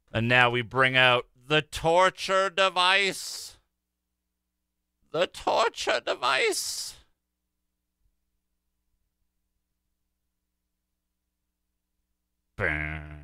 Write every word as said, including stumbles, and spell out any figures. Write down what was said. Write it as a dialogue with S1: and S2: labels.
S1: And now we bring out the torture device. The torture device. Bam.